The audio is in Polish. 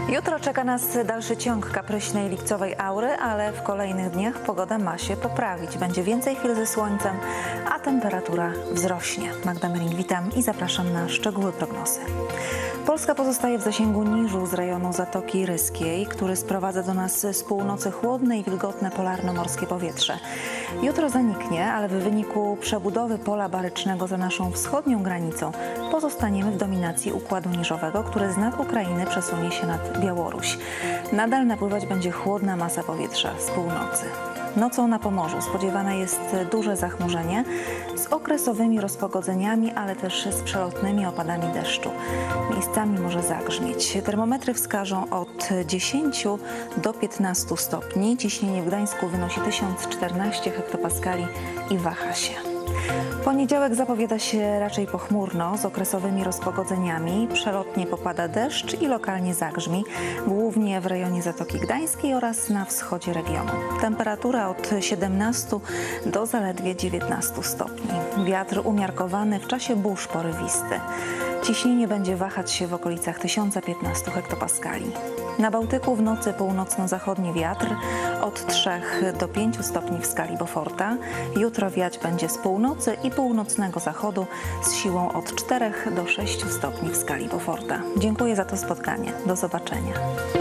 Jutro czeka nas dalszy ciąg kapryśnej lipcowej aury, ale w kolejnych dniach pogoda ma się poprawić. Będzie więcej chwil ze słońcem, a temperatura wzrośnie. Magda Merling, witam i zapraszam na szczegóły prognozy. Polska pozostaje w zasięgu niżu z rejonu Zatoki Ryskiej, który sprowadza do nas z północy chłodne i wilgotne polarno-morskie powietrze. Jutro zaniknie, ale w wyniku przebudowy pola barycznego za naszą wschodnią granicą pozostaniemy w dominacji układu niżowego, który z nad Ukrainy przesunie się nad Białoruś. Nadal napływać będzie chłodna masa powietrza z północy. Nocą na Pomorzu spodziewane jest duże zachmurzenie z okresowymi rozpogodzeniami, ale też z przelotnymi opadami deszczu. Miejscami może zagrzmieć. Termometry wskażą od 10 do 15 stopni. Ciśnienie w Gdańsku wynosi 1014 hektopaskali i waha się. Poniedziałek zapowiada się raczej pochmurno, z okresowymi rozpogodzeniami. Przelotnie popada deszcz i lokalnie zagrzmi, głównie w rejonie Zatoki Gdańskiej oraz na wschodzie regionu. Temperatura od 17 do zaledwie 19 stopni. Wiatr umiarkowany, w czasie burz porywisty. Ciśnienie będzie wahać się w okolicach 1015 hektopaskali. Na Bałtyku w nocy północno-zachodni wiatr od 3 do 5 stopni w skali Beauforta. Jutro wiać będzie z północy i północnego zachodu z siłą od 4 do 6 stopni w skali Beauforta. Dziękuję za to spotkanie. Do zobaczenia.